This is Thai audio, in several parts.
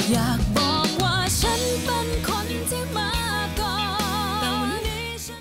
อยากบอกว่าฉันเป็นคนที่มาก่อนแต่วันนี้ฉัน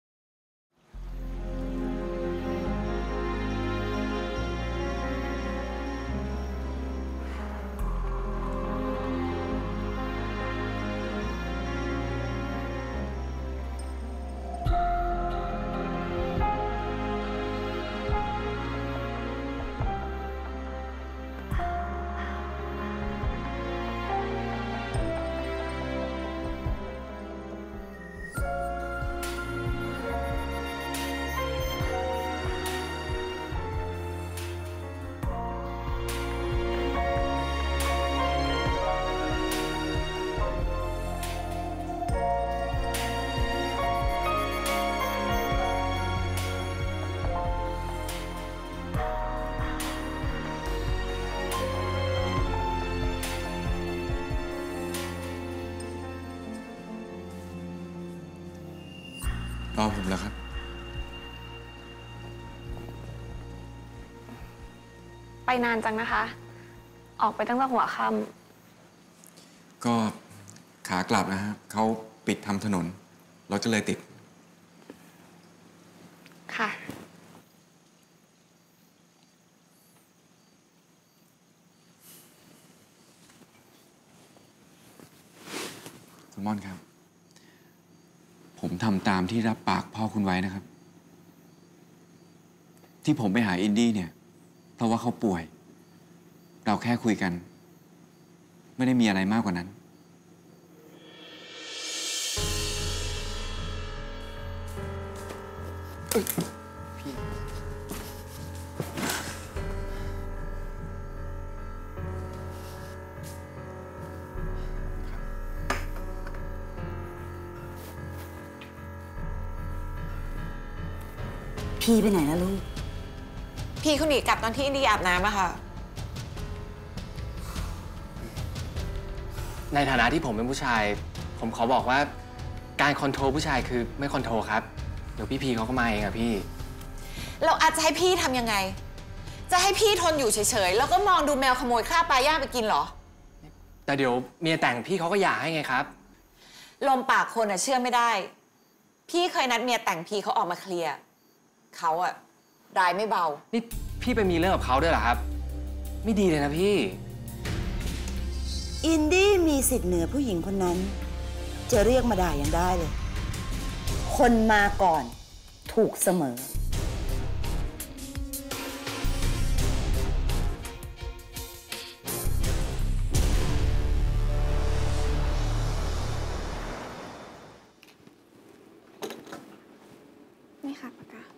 รอผมแล้วครับไปนานจังนะคะออกไปตั้งแต่หัวค่ำก็ขากลับนะฮะเขาปิดทำถนนรถก็เลยติดค่ะคุณม่อนครับผมทำตามที่รับปากพ่อคุณไว้นะครับที่ผมไปหาอินดี้เนี่ยเพราะว่าเขาป่วยเราแค่คุยกันไม่ได้มีอะไรมากกว่านั้นพี่ไปไหนนะลูกพี่เขาหนีกลับตอนที่อินดี้อาบน้ำอะค่ะในฐานะที่ผมเป็นผู้ชายผมขอบอกว่าการคอนโทรลผู้ชายคือไม่คอนโทรลครับเดี๋ยวพี่พีเขาก็มาเองอะพี่เราอาจจะให้พี่ทำยังไงจะให้พี่ทนอยู่เฉยๆแล้วก็มองดูแมวขโมยคราบปลาย่างไปกินเหรอแต่เดี๋ยวเมียแต่งพี่เขาก็หย่าให้ไงครับลมปากคนอะเชื่อไม่ได้พี่เคยนัดเมียแต่งพี่เขาออกมาเคลียร์เขาอะร้ายไม่เบานี่พี่ไปมีเรื่องกับเขาด้วยเหรอครับไม่ดีเลยนะพี่อินดี้มีสิทธิ์เหนือผู้หญิงคนนั้นจะเรียกมาด่ายังได้เลยคนมาก่อนถูกเสมอนี่ค่ะปากกา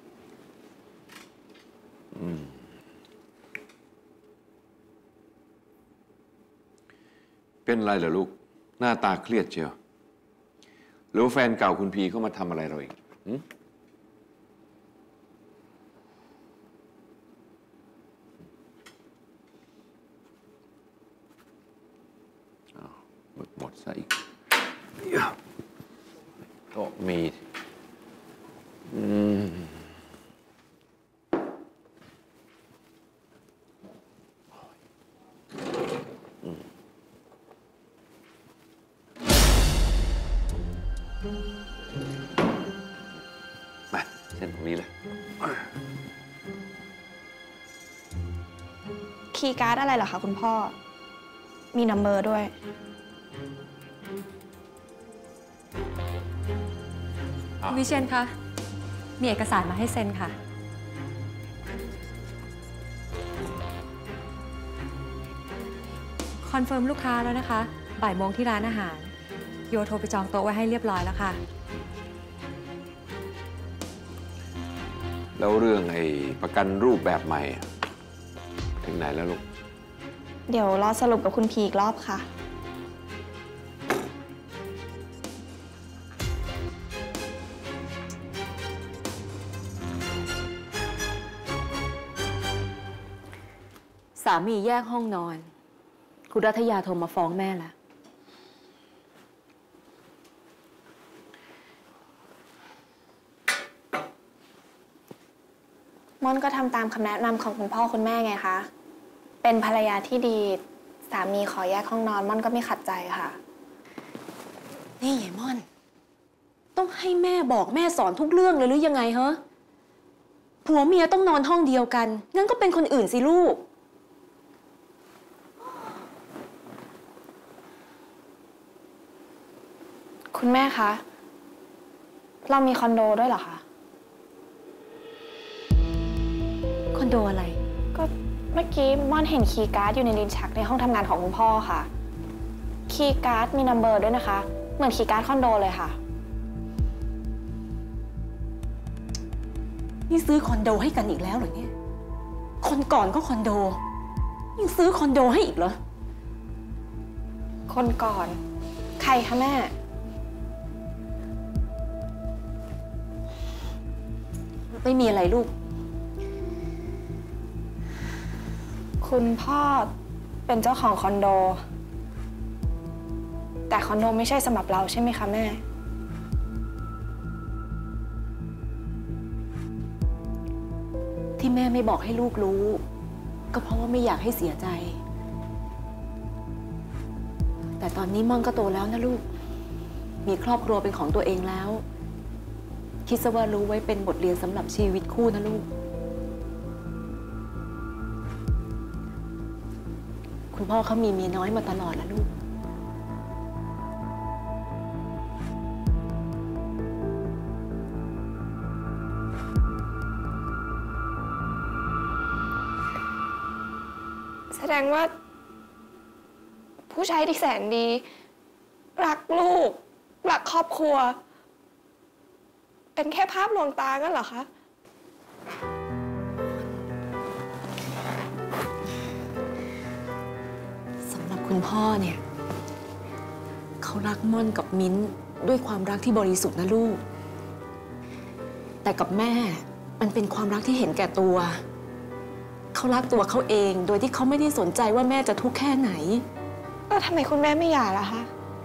เป็นไรเหรอลูกหน้าตาเครียดเชียวหรือว่าแฟนเก่าคุณพีเข้ามาทำอะไรเราอีกหมดซะอีกก็มีมาเส้นตรงนี้เลยคีย์การ์ดอะไรเหรอคะคุณพ่อมีนัมเบอร์ด้วยวิเชียรคะมีเอกสารมาให้เซ็นค่ะคอนเฟิร์มลูกค้าแล้วนะคะบ่ายโมงที่ร้านอาหารโยโทรไปจองโต๊ะไว้ให้เรียบร้อยแล้วค่ะแล้วเรื่องไอ้ประกันรูปแบบใหม่ถึงไหนแล้วลูกเดี๋ยวรอสรุปกับคุณพีอีกรอบค่ะสามีแยกห้องนอนคุณรัฐยาโทรมาฟ้องแม่แล้วม่อนก็ทำตามคำแนะนำของคุณพ่อคุณแม่ไงคะเป็นภรรยาที่ดีสสามีขอแยกห้องนอนม่อนก็ไม่ขัดใจค่ะนี่ยายม่อน ต้องให้แม่บอกแม่สอนทุกเรื่องเลยหรือยังไงฮะผัวเมียต้องนอนห้องเดียวกันงั้นก็เป็นคนอื่นสิลูกคุณแม่คะ เรามีคอนโดด้วยเหรอคะคอนโดอะไรก็เมื่อกี้ม่อนเห็นคีย์การ์ดอยู่ในลิ้นชักในห้องทำงานของคุณพ่อค่ะ คีย์การ์ดมีนัมเบอร์ด้วยนะคะ เหมือนคีย์การ์ดคอนโดเลยค่ะนี่ซื้อคอนโดให้กันอีกแล้วเหรอเนี่ย คนก่อนก็คอนโดยังซื้อคอนโดให้อีกเหรอคนก่อน ใครคะแม่ไม่มีอะไรลูกคุณพ่อเป็นเจ้าของคอนโด แต่คอนโดไม่ใช่สำหรับเราใช่ไหมคะแม่ที่แม่ไม่บอกให้ลูกรู้ ก็เพราะว่าไม่อยากให้เสียใจ แต่ตอนนี้ม่อนก็โตแล้วนะลูก มีครอบครัวเป็นของตัวเองแล้ว คิดซะว่ารู้ไว้เป็นบทเรียนสำหรับชีวิตคู่นะลูก คุณพ่อเขามีเมียน้อยมาตลอดแล้วลูกแสดงว่า ผู้ชายที่แสนดี รักลูก รักครอบครัว เป็นแค่ภาพลวงตางั้นเหรอคะสำหรับคุณพ่อเนี่ย เขารักม่อนกับมิ้นด้วยความรักที่บริสุทธิ์นะลูก แต่กับแม่มันเป็นความรักที่เห็นแก่ตัว เขารักตัวเขาเองโดยที่เขาไม่ได้สนใจว่าแม่จะทุกข์แค่ไหนแล้วทำไมคุณแม่ไม่หย่าล่ะคะ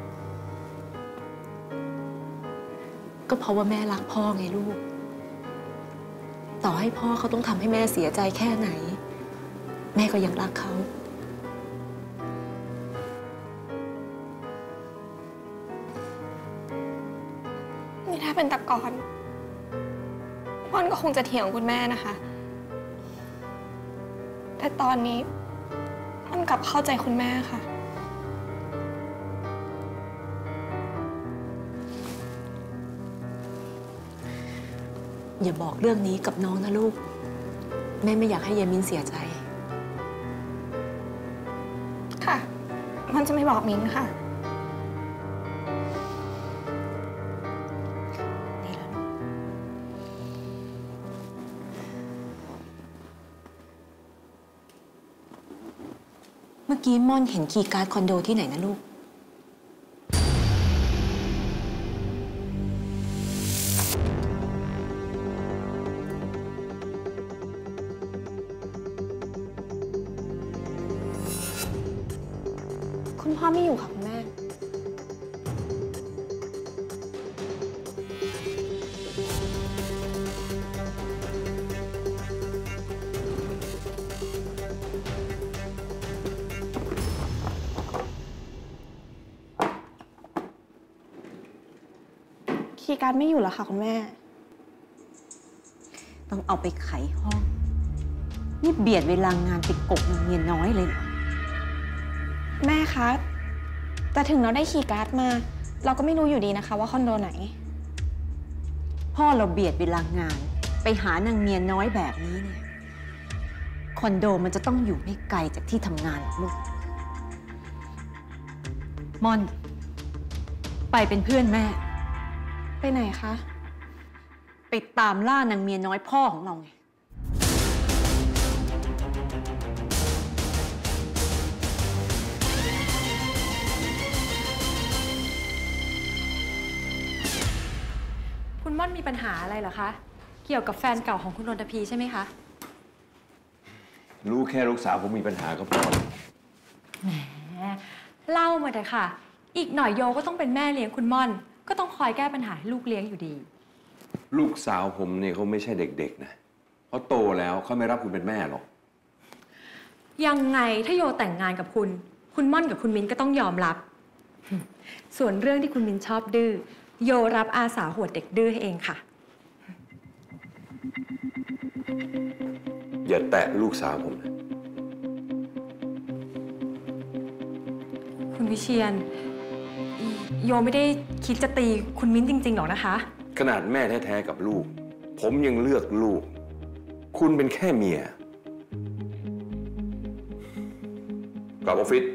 ก็เพราะว่าแม่รักพ่อไงลูก ต่อให้พ่อเขาต้องทำให้แม่เสียใจแค่ไหน แม่ก็ยังรักเขานี่ถ้าเป็นแต่ก่อนม่อนก็คงจะเถียงคุณแม่นะคะ แต่ตอนนี้ม่อนกลับเข้าใจคุณแม่ค่ะอย่าบอกเรื่องนี้กับน้องนะลูก แม่ไม่อยากให้ยายมิ้นเสียใจค่ะม่อนจะไม่บอกมิ้นค่ะนี่แล้วลูกเมื่อกี้ม่อนเห็นคีย์การ์ดคอนโดที่ไหนนะลูกคุณพ่อไม่อยู่ค่ะคุณแม่ คีย์การ์ดไม่อยู่แล้วค่ะคุณแม่ต้องเอาไปไขห้อง นี่เบียดเวลางานไปกบนางเมียน้อยเลยเหรอแม่คะแต่ถึงเราได้คีย์การ์ดมา เราก็ไม่รู้อยู่ดีนะคะว่าคอนโดไหนพ่อเราเบียดเวลางาน ไปหานางเมียน้อยแบบนี้เนี่ยคอนโดมันจะต้องอยู่ไม่ไกลจากที่ทำงานหรอกลูกม่อนไปเป็นเพื่อนแม่ไปไหนคะไปตามล่านางเมียน้อยพ่อของเราไงคุณม่อนมีปัญหาอะไรเหรอคะ เกี่ยวกับแฟนเก่าของคุณรณพีใช่ไหมคะรู้แค่ลูกสาวผมมีปัญหาก็พอแล้วแหมเล่ามาแต่ค่ะ อีกหน่อยโยก็ต้องเป็นแม่เลี้ยงคุณม่อน ก็ต้องคอยแก้ปัญหาให้ลูกเลี้ยงอยู่ดีลูกสาวผมเนี่ยเขาไม่ใช่เด็กๆนะเขาโตแล้วเขาไม่รับคุณเป็นแม่หรอกยังไงถ้าโยแต่งงานกับคุณคุณม่อนกับคุณมิ้นก็ต้องยอมรับ ส่วนเรื่องที่คุณมิ้นชอบดื้อโยรับอาสาหวดเด็กดื้อให้เองค่ะอย่าแตะลูกสาวผมนะคุณวิเชียรโยไม่ได้คิดจะตีคุณมิ้นจริงๆหรอกนะคะขนาดแม่แท้ๆกับลูก ผมยังเลือกลูก คุณเป็นแค่เมียกลับออฟฟิศ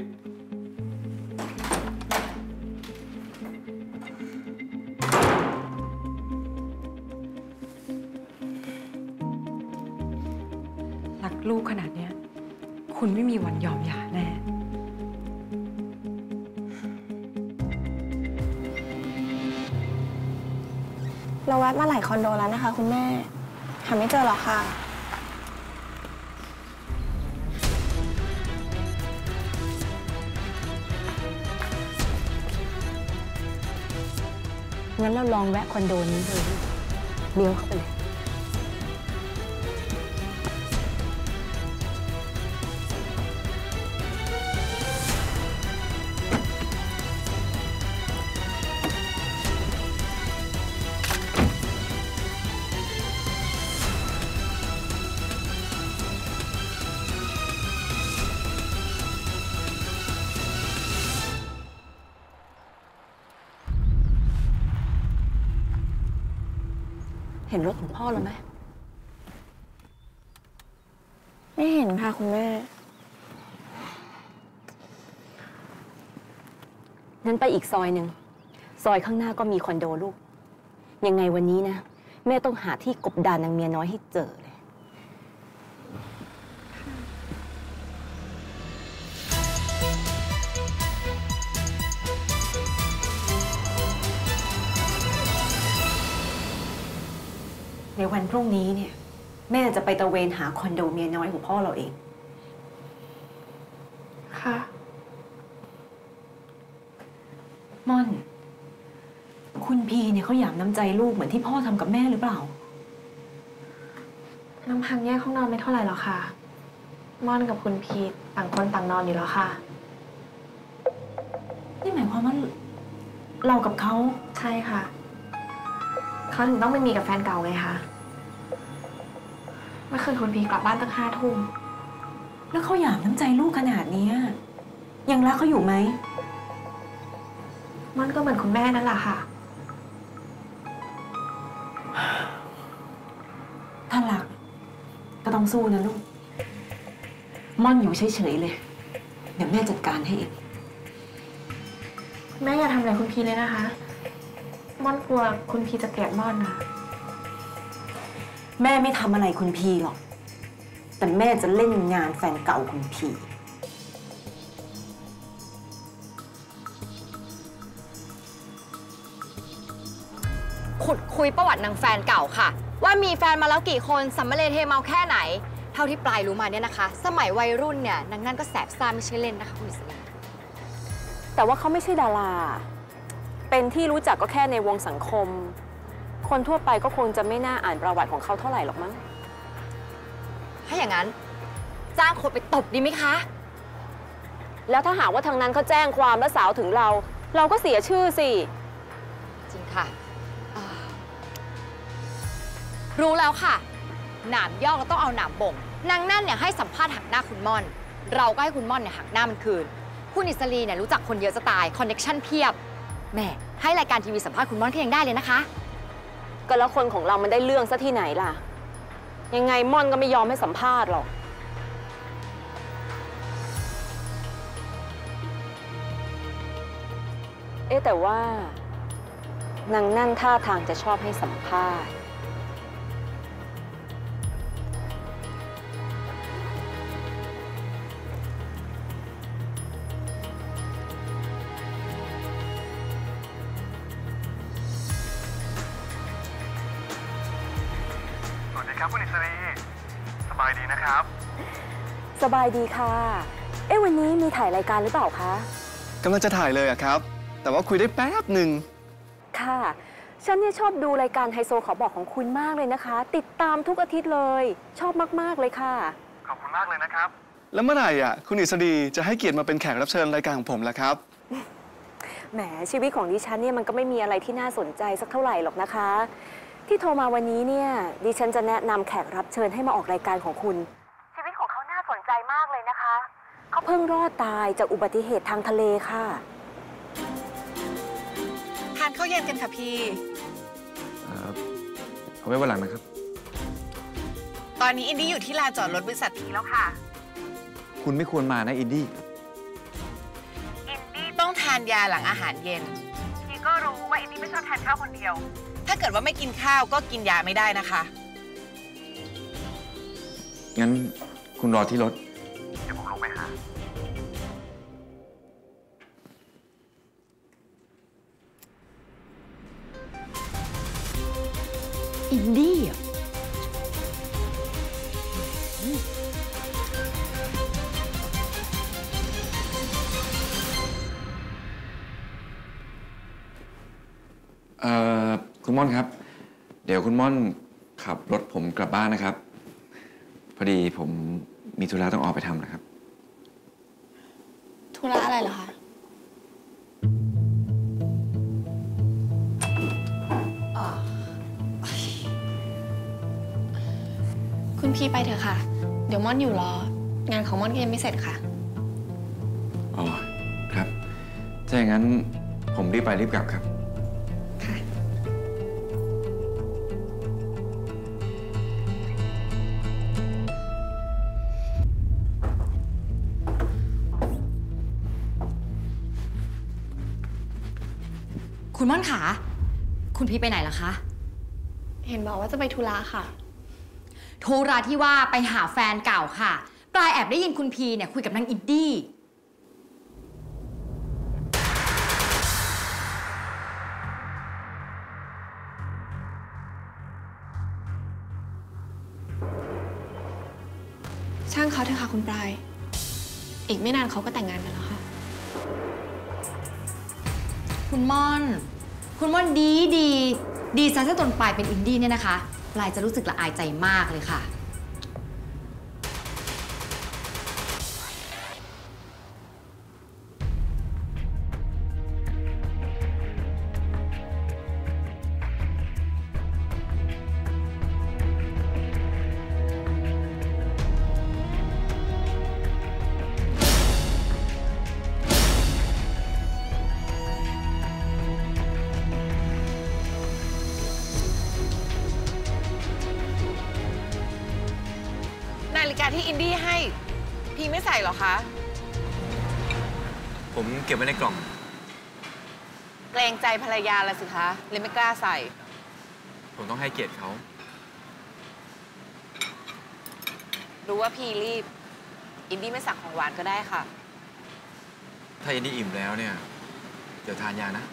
รักลูกขนาดเนี้ยคุณไม่มีวันยอมหย่าแน่เราแวะมาหลายคอนโดแล้วนะคะคุณแม่หาไม่เจอหรอกค่ะงั้นเราลองแวะคอนโดนี้เลยเลี้ยวเข้าไปเลย เห็นรถของพ่อแล้วไหมไม่เห็นค่ะคุณแม่งั้นไปอีกซอยหนึ่ง ซอยข้างหน้าก็มีคอนโดลูก ยังไงวันนี้นะ แม่ต้องหาที่กบดานนางเมียน้อยให้เจอเลย ในวันพรุ่งนี้เนี่ย แม่จะไปตระเวนหาคอนโดเมียน้อยของพ่อเราเองค่ะม่อน คุณพีเนี่ยเขาอยากน้ำใจลูกเหมือนที่พ่อทำกับแม่หรือเปล่าลำพังแยกห้องนอนไม่เท่าไหร่หรอกค่ะ ม่อนกับคุณพีทต่างคนต่างนอนอยู่แล้วค่ะนี่หมายความว่าเรากับเขาใช่ค่ะ เขาถึงต้องไปมีกับแฟนเก่าไงคะ เมื่อคืนคุณพีทกลับบ้านตั้ง5 ทุ่มแล้วเขาอยากน้ำใจลูกขนาดเนี้ยยังรักเขาอยู่ไหมม่อนก็เหมือนคุณแม่นั่นแหละค่ะถ้ารักก็ต้องสู้นะลูก ม่อนอยู่เฉยๆเลย เดี๋ยวแม่จัดการให้เองแม่อย่าทำอะไรคุณพีทเลยนะคะ ม่อนกลัวคุณพีทจะเกลียดม่อนค่ะแม่ไม่ทำอะไรคุณพีหรอก แต่แม่จะเล่นงานแฟนเก่าคุณพีขุดคุยประวัตินางแฟนเก่าค่ะ ว่ามีแฟนมาแล้วกี่คนสัมมาเลเทเมาแค่ไหน เท่าที่ปลายรู้มาเนี่ยนะคะ สมัยวัยรุ่นเนี่ยนางนั่นก็แสบซ่าไม่ใช่เล่นนะคะคุณอิสระแต่ว่าเขาไม่ใช่ดารา เป็นที่รู้จักก็แค่ในวงสังคม คนทั่วไปก็คงจะไม่น่าอ่านประวัติของเขาเท่าไหร่หรอกมั้งถ้าอย่างนั้นจ้างคนไปตบดีไหมคะแล้วถ้าหากว่าทางนั้นเขาแจ้งความและสาวถึงเรา เราก็เสียชื่อสิจริงค่ะรู้แล้วค่ะหนามย่อก็ต้องเอาหนามบ่งนางนั่นเนี่ยให้สัมภาษณ์หักหน้าคุณม่อน เราก็ให้คุณม่อนเนี่ยหักหน้ามันคืนคุณอิสรีเนี่ยรู้จักคนเยอะจะตายคอนเนคชั่นเพียบแหมให้รายการทีวีสัมภาษณ์คุณม่อนก็ยังได้เลยนะคะก็แล้วคนของเรามันได้เรื่องซะที่ไหนล่ะ ยังไงม่อนก็ไม่ยอมให้สัมภาษณ์หรอก แต่ว่านางนั่นท่าทางจะชอบให้สัมภาษณ์สวัสดีครับคุณอิสรีสบายดีนะครับสบายดีค่ะ วันนี้มีถ่ายรายการหรือเปล่าคะกำลังจะถ่ายเลยอะครับ แต่ว่าคุยได้แป๊บหนึ่งค่ะ ฉันเนี่ยชอบดูรายการไฮโซขอบอกของคุณมากเลยนะคะ ติดตามทุกอาทิตย์เลย ชอบมากๆเลยค่ะขอบคุณมากเลยนะครับแล้วเมื่อไหร่คุณอิสรีจะให้เกียรติมาเป็นแขกรับเชิญรายการของผมล่ะครับแหมชีวิตของดิฉันเนี่ยมันก็ไม่มีอะไรที่น่าสนใจสักเท่าไหร่หรอกนะคะ ที่โทรมาวันนี้เนี่ยดิฉันจะแนะนำแขกรับเชิญให้มาออกรายการของคุณชีวิตของเขาน่าสนใจมากเลยนะคะเขาเพิ่งรอดตายจากอุบัติเหตุทางทะเลค่ะทานข้าวเย็นกันค่ะพี่เอาไว้วันหลังนะครับตอนนี้อินดี้อยู่ที่ลานจอดรถบริษัทพีแล้วค่ะคุณไม่ควรมานะอินดี้ต้องทานยาหลังอาหารเย็นพีก็รู้ว่าอินดี้ไม่ชอบทานข้าวคนเดียวถ้าเกิดว่าไม่กินข้าวก็กินยาไม่ได้นะคะงั้นคุณรอที่รถเดี๋ยวผมลงไปหาอินดี้อ่ะคุณม่อนครับเดี๋ยวคุณม่อนขับรถผมกลับบ้านนะครับพอดีผมมีธุระต้องออกไปทำนะครับธุระอะไรเหรอคะคุณพี่ไปเถอะค่ะเดี๋ยวม่อนอยู่รองานของม่อนก็ยังไม่เสร็จค่ะอ๋อครับถ้าอย่างนั้นผมรีบไปรีบกลับครับคุณม่อนขาคุณพี่ไปไหนล่ะคะเห็นบอกว่าจะไปธุระค่ะธุระที่ว่าไปหาแฟนเก่าค่ะปลายแอบได้ยินคุณพีเนี่ยคุยกับนางอินดี้ช่างเขาเถอะค่ะคุณปลายอีกไม่นานเขาก็แต่งงานกันแล้วค่ะคุณม่อนดีซะจนปลายเป็นอินดี้เนี่ยนะคะปลายจะรู้สึกละอายใจมากเลยค่ะนาฬิกาที่อินดี้ให้พี่ไม่ใส่หรอคะผมเก็บไว้ในกล่องเกรงใจภรรยาละสิคะเลยไม่กล้าใส่ผมต้องให้เกียรติเขารู้ว่าพี่รีบอินดี้ไม่สั่งของหวานก็ได้ค่ะถ้าอินดี้อิ่มแล้วเนี่ยเดี๋ยวทานยานะ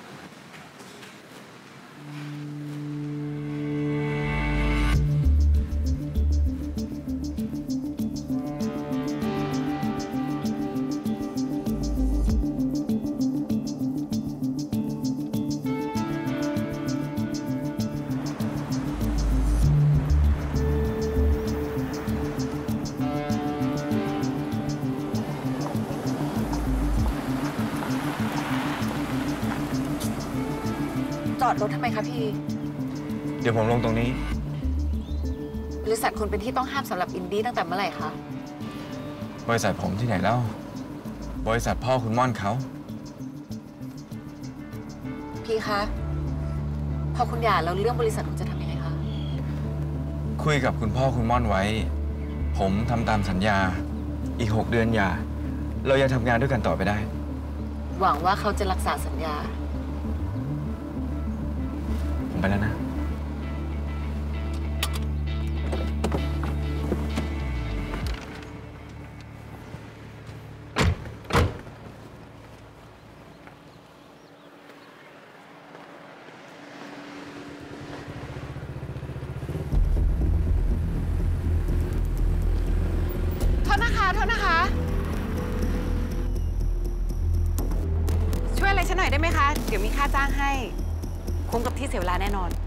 จอดรถทำไมคะพี่เดี๋ยวผมลงตรงนี้บริษัทคุณเป็นที่ต้องห้ามสำหรับอินดี้ตั้งแต่เมื่อไหร่คะบริษัทผมที่ไหนแล้วบริษัทพ่อคุณม่อนเขาพี่คะพอคุณหย่าแล้วเรื่องบริษัทคุณจะทำยังไงคะคุยกับคุณพ่อคุณม่อนไว้ผมทำตามสัญญาอีก6 เดือนหย่าเรายังทำงานด้วยกันต่อไปได้หวังว่าเขาจะรักษาสัญญาผมไปแล้วนะโทษนะคะช่วยอะไรฉันหน่อยได้ไหมคะเดี๋ยวมีค่าจ้างให้คุ้มกับที่เสียเวลาแน่นอน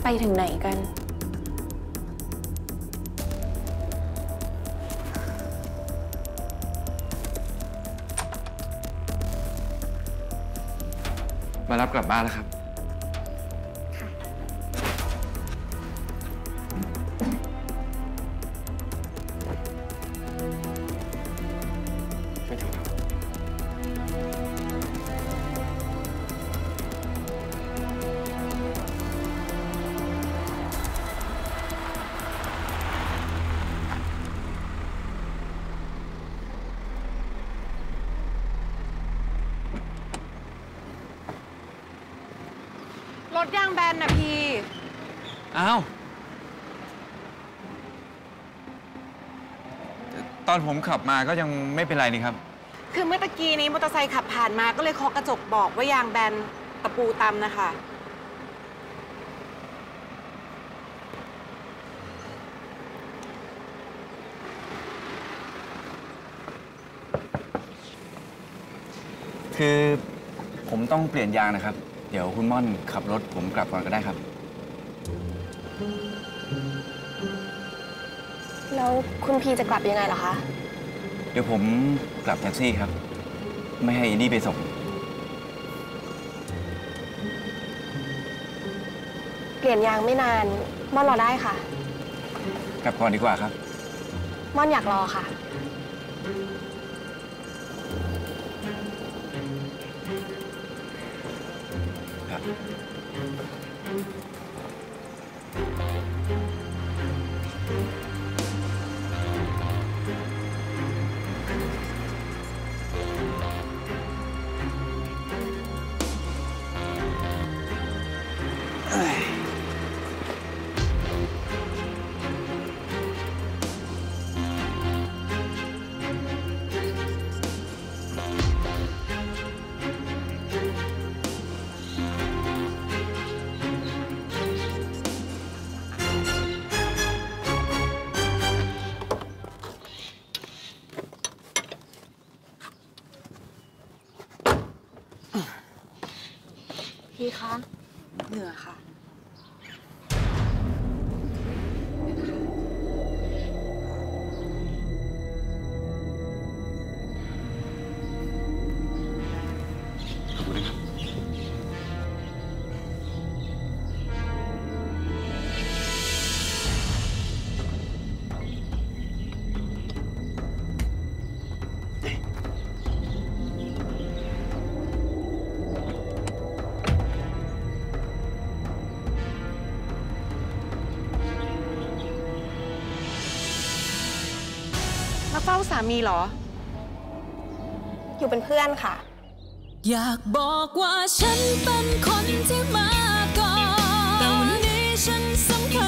ไปถึงไหนกันมารับกลับบ้านแล้วครับ ไม่ถึงครับรถยางแบนนะพี่อ้าว ตอนผมขับมาก็ยังไม่เป็นไรนี่ครับคือเมื่อตะกี้นี้มอเตอร์ไซค์ขับผ่านมาก็เลยเคาะกระจกบอกว่ายางแบนตะปูตำนะคะคือผมต้องเปลี่ยนยางนะครับ เดี๋ยวคุณม่อนขับรถผมกลับก่อนก็ได้ครับแล้วคุณพีจะกลับยังไงเหรอคะเดี๋ยวผมกลับแท็กซี่ครับ ไม่ให้อินดี้ไปส่งเปลี่ยนยางไม่นาน ม่อนรอได้ค่ะกลับก่อนดีกว่าครับม่อนอยากรอค่ะครับพี่คะ เหนื่อยค่ะขอบคุณนะครับมาเฝ้าสามีเหรออยู่เป็นเพื่อนค่ะอยากบอกว่าฉันเป็นคนที่มาก่อนแต่วันนี้ฉันสำคัญ